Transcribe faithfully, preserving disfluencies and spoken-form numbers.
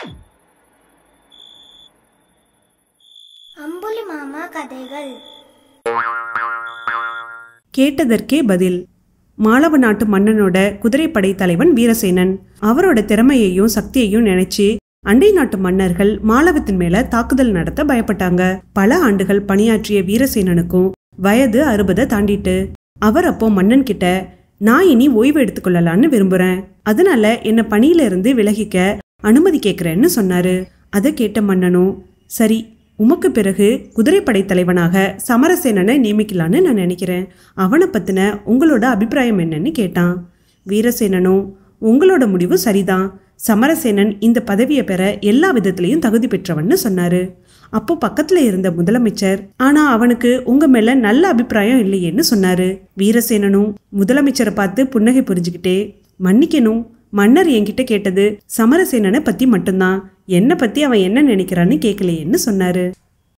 அம்புலி மாமா கதைகள். கேட்டதற்கே பதில். மாளவ நாட்டு மன்னனோட குதிரைப்படை தலைவன் வீரசேனன். அவரோட திறமையையும் சக்தியையும் நினைச்சு அண்டை நாட்டு மன்னர்கள் மாளவத்தின் மேல தாக்குதல் நடத்த பயப்பட்டாங்க. பல ஆண்டுகள் பணியாற்றிய வீரசேனனுக்கும் வயது அறுபதை தாண்டிட்டு. அவர் அப்போ மன்னன் கிட்ட, நான் இனி ஓய்வு எடுத்துக்கொள்ளலான்னு விரும்புறேன், அதனால என்ன பணியில இருந்து விலகிக்க அனுமதி கேட்கிறேன்னு சொன்னாரு. அதை கேட்ட மன்னனும், சரி, உமக்கு பிறகு குதிரைப்படை தலைவனாக சமரசேனனை நியமிக்கலான்னு நான் நினைக்கிறேன், அவனை பத்தின உங்களோட அபிப்பிராயம் என்னன்னு கேட்டான். வீரசேனனும், உங்களோட முடிவு சரிதான், சமரசேனன் இந்த பதவியை பெற எல்லா விதத்திலையும் தகுதி பெற்றவன்னு சொன்னாரு. அப்போ பக்கத்துல இருந்த முதலமைச்சர், ஆனா அவனுக்கு உங்க மேல நல்ல அபிப்பிராயம் இல்லையேன்னு சொன்னாரு. வீரசேனனும் முதலமைச்சரை பார்த்து புன்னகை புரிஞ்சுக்கிட்டே, மன்னிக்கணும், மன்னர் என்கிட்ட கேட்டது சமரசேனனை பத்தி மட்டும்தான், என்ன பத்தி அவன் என்ன நினைக்கிறான்னு கேட்கலையேன்னு சொன்னாரு.